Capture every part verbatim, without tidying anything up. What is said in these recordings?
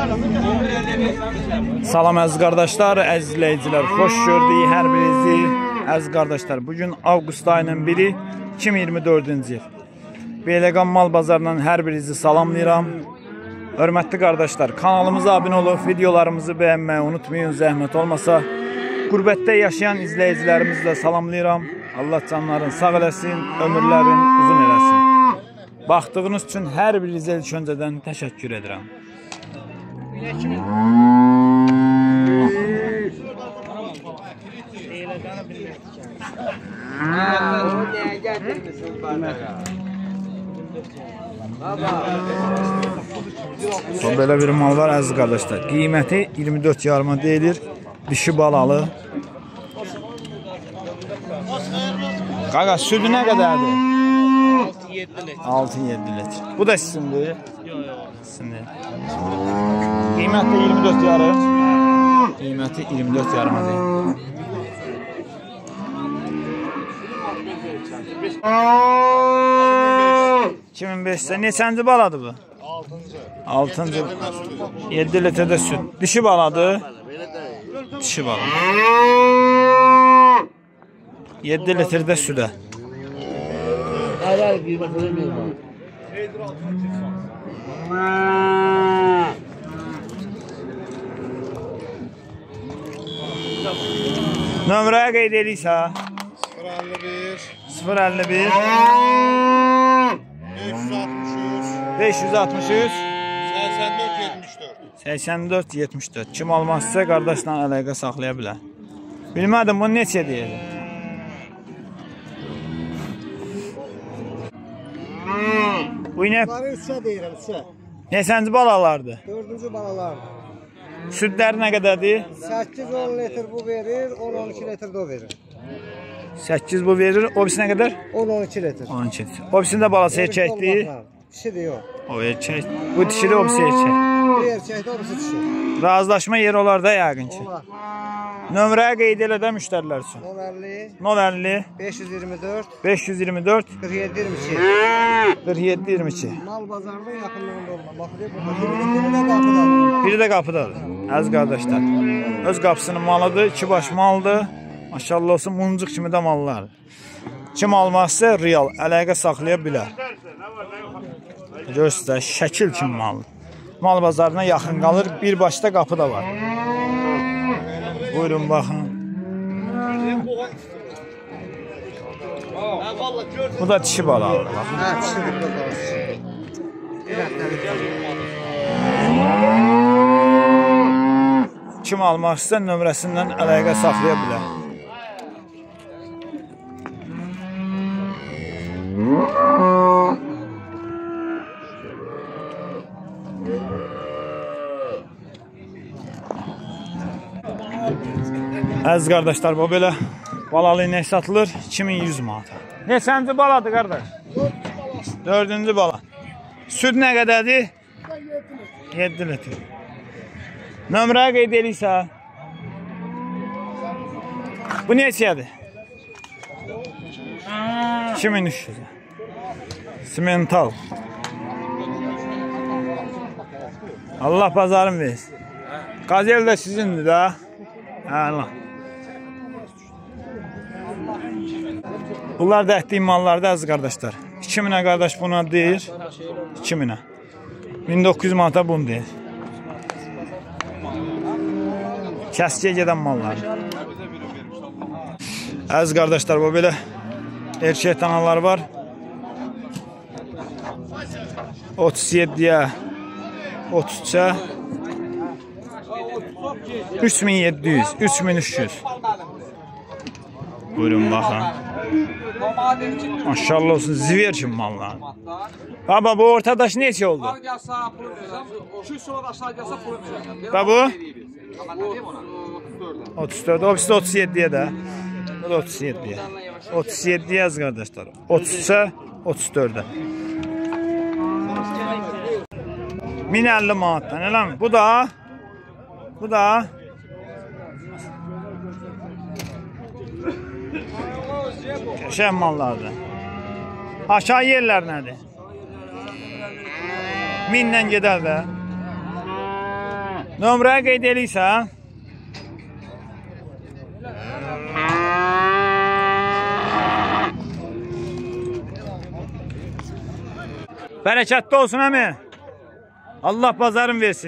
Salam əziz qardaşlar, əziz izləyicilər, xoş gördük hər birinizi. Əziz qardaşlar, bugün avqust ayının biri iki min iyirmi dördüncü il. Beyləqan mal bazarından hər birinizi salamlayıram. Hörmətli qardaşlar, kanalımıza abunə olub, videolarımızı bəyənməyi unutmayın, zəhmət olmasa. Qürbətdə yaşayan izləyicilərimizi də salamlayıram. Allah canların sağ eləsin, ömürlərin uzun eləsin. Baxdığınız üçün hər birinizə ilk öncədən təşəkkür edirəm. Son belə bir mal var əziz qardaşlar. Qiyməti iyirmi dörd yarıma deyilir. Dişi balalı. Qaqa südü nə qədərdir? altı yeddi litr. Bu da sizindir? Yox, yox. Sizindir. Qiyməti iyirmi dörd yarım. Qiyməti iyirmi dörd yarıma deyil. iki min beşdə neçənci baladır bu? altıncı. yeddi litrdə süd. Dişi baladır? Dişi baladır. yeddi litrdə südə. Nömrəyə qeyd edirsə sıfır əlli bir beş yüz altmış üç səksən dörd yetmiş dörd. Kim almazsa qardaşla əlaqə saxlaya bilər. Bilmədim, bunu neçə deyəcək? Bu inək üçə deyirəm, üçə. neçənci balalardır? dördüncü balalardır. Südləri nə qədərdir? səkkiz on litr bu verir, on on iki litr də o verir. səkkiz bu verir, o birisi nə qədər? on on iki litr. on iki litr. O birisinin də balası erkəkdir. Dişi de yox. O erkək. Bu dişidir, o birisi erkək. Bu erkəkdir, o birisi dişi. Razılaşma yeri olar da yəqin ki. Olar. Nömrəyə qeyd elə də müştərilər üçün. nol əlli beş yüz iyirmi dörd beş yüz iyirmi dörd qırx yeddi iyirmi iki. qırx yeddi iyirmi iki. Mal bazarının yaxınlığında olma. Bax, biri də qapıdadır. Biri də qapıdadır. Əziz qardaşlar. Öz qapısının malıdır, iki baş maldır. Maşallah olsun, muncuq kimi də mallardır. Kim almazsa real, əlaqə saxlaya bilər. Göstər, şəkil kimi maldır. Mal bazarına yaxın qalır, bir başda qapı da var. Buyurun, baxın. Bu da dişi balalıdır. Hə, dişidir bu da. Kim almaq istər, nömrəsindən əlaqə saxlaya bilər. Əziz qardaşlar, bu belə balalı inək satılır iki min yüz manata. Neçənci baladır qardaş? dördüncü bala. Süd nə qədərdir? yeddi litr. Nömrəyə qeyd edirsə. Bu neçədir? iki min üç yüz. Simental. Allah bazarın versin. Qazel də sizindir də. Allah. Bunlar da ətdiyi mallardır əziz qardaşlar. iki minə qardaş buna deyir. iki minə. min doqquz yüz manata bunu deyir. Kəskiyə gedən mallar. Əziz qardaşlar, bu belə erkək danalar var. otuz yeddiyə otuz üçə üç min yeddi yüz, üç min üç yüz. Buyurun, baxın. Maşallah olsun, ziver kimi mallar. Baba, bu ortadaş neçə oldu? Baba bu? otuz dörd, o birisi otuz yeddiyə də. Bu da otuz yeddiyə. otuz yeddiyə yaz qardaşlar. otuz üçə, otuz dördə. min əlli manatdan, elə mi? Bu da? Bu da? Qəşəng mallardır. Aşağı yerlər nədir? Minlə gedər də. Nömrəyə qeyd eləyirsən. Bərəkətli olsun əmi. Allah bazarın versin.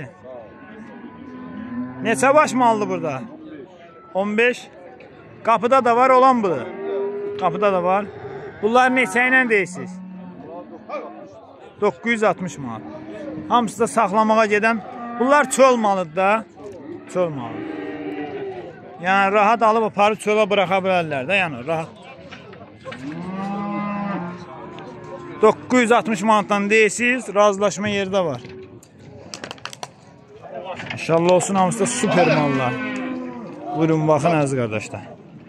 Neçə baş maldı burada? on beş. Qapıda da var olan budur. Qapıda da var. Bunlar neçə ilə deyirsiniz? doqquz yüz altmış manat. Hamısı da saxlamağa gedən. Bunlar çöl malıdır da. Çöl malı. Yəni rahat alıb aparıb çölə bıraxa bilərlər də. Yəni rahat. doqquz yüz altmış manatdan deyirsiniz. Razılaşma yeri də var. İnşallah olsun, hamısı da süper mallar. Buyurun baxın əziz qardaşlar.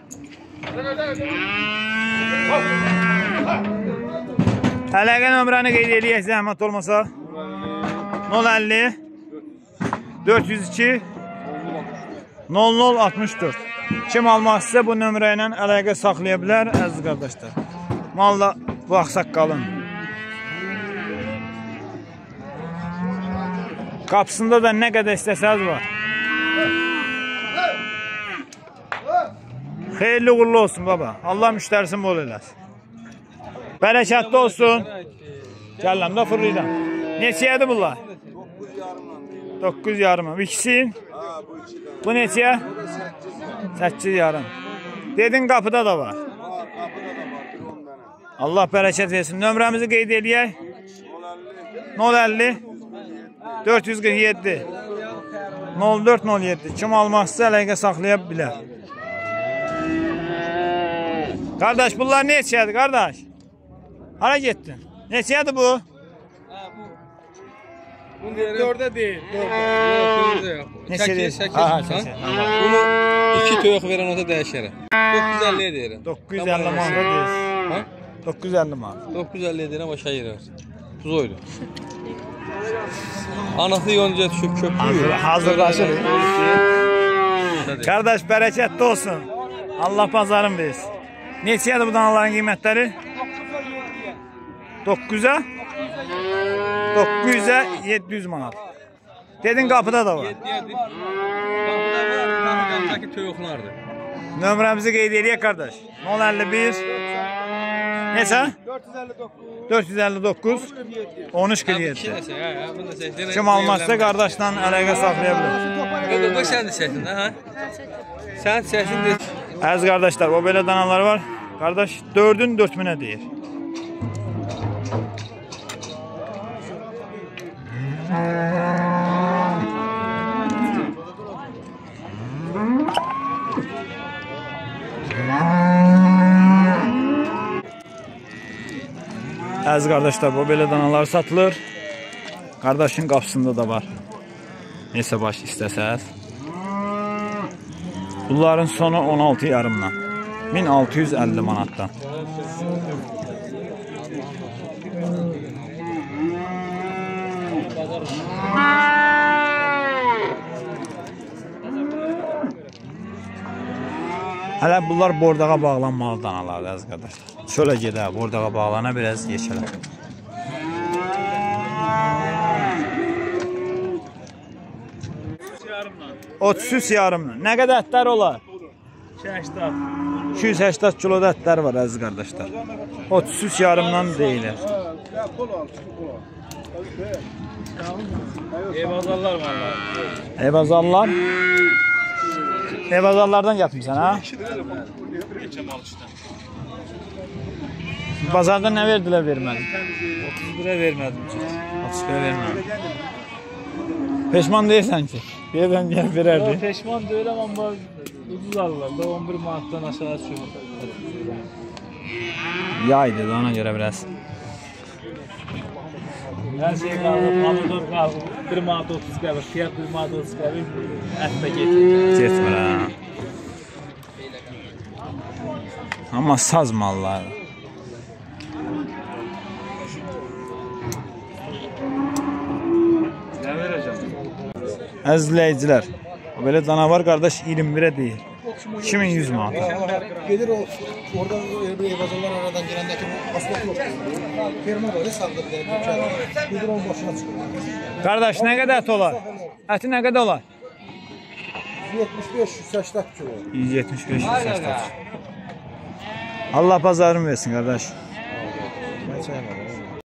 Əlaqə nömrəni qeyd eləyək zəhmət olmasa. nol əlli dörd yüz iki nol nol altmış dörd. Kim almaq istəsə bu nömrə ilə əlaqə saxlaya bilər əziz qardaşlar. Malla bu axsaq qalın. Qapısında da nə qədər istəsəz var. Xeyirli uğurlu olsun baba. Allah müştərisini bol eləsin. Bərəkətli olsun. Gələm də fırlayacam. Neçəyədir bunlar? doqquz yarım. İkisin? Bu neçəyə? səkkiz yarım. Dedin qapıda da var. Allah bərəkət versin. Nömrəmizi qeyd eləyək. nol əlli dörd yüz qırx yeddi nol dörd nol yeddi. Kim almaq istə əlaqə saxlaya bilər. Qardaş bunlar neçədir qardaş? Hara getdin? Neçədir bu? Dördə deyil. Neçə deyil? Bunu iki toyuq verən ota dəyişərəm. doqquz yüz əlliyə deyirəm. doqquz yüz əlli manata deyirsən. doqquz yüz əlli manat. doqquz yüz əlliyə deyirəm, aşağı yerər. Tuz oydu. Anası yonca düşüb köpüyür. Hazırlaşır. Qardaş bərəkətli olsun. Allah bazarın versin. Neçədir bu danaların qiymətləri? doqquz yüzə? doqquz yüzə yeddi yüz manat. Dedin qapıda da var. Qapıda var, qapıdakı toyuqlardır. Nömrəmizi qeyd eləyək qardaş. nol əlli bir Neçə? dörd yüz əlli doqquz on üç qırx yeddi. Kim almazsa qardaşla əlaqə saxlaya bilər. Bu sən də səsin, hə? Sən səsin də. Əziz qardaşlar, o belə danalar var. Qardaş dördün dörd minə deyir. Əziz qardaşlar, bu belə danalar satılır. Qardaşın qapısında da var. Neçə baş istəsəz. Bunların sonu on altı yarımdan. min altı yüz əlli manatdan. Hələ bunlar bordağa bağlanmalı danalar əziz qardaşlar. Şöyle gedə, bordağa bağlana biraz geçelim. otuz üç yarımla. Nə qədər ətlər olar? iki yüz səksən kiloda ətlər var əziz qardaşlar. otuz üç yarımdan deyilir. Evazallar var. Evazallar. Evazallardan yapmışsan ha? Bazarda nə verdilər vermədim? otuz birə vermədim. otuz birə vermədim. Peşman deyirsən ki, birdən gəlib verərdi. Peşman deyiləm, amma ucuz alırlar da on bir manatdan aşağı çıxır. Yaydı da ona görə biraz. Hər şey qalır, pomidor qalır. bir manat otuz qalır, fiyat bir manat otuz qalır. Ət də getmir. Getmir ha. Amma saz mallar. Nə verəcəm? Əzizləyicilər, belə canavar qardaş iyirmi birə deyil. iki min yüz manat. Gelir o oradan bir evazanlar aradan girendeki asfalt yok. Firma böyle saldırdı. Gelir onun başına çıkıyor. Qardaş nə qədər ət olar? Əti nə qədər olar? yetmiş beş yüz səksən kilo. yüz yetmiş beş yüz səksən. Allah pazarını versin qardaş. Mən çəkmədim.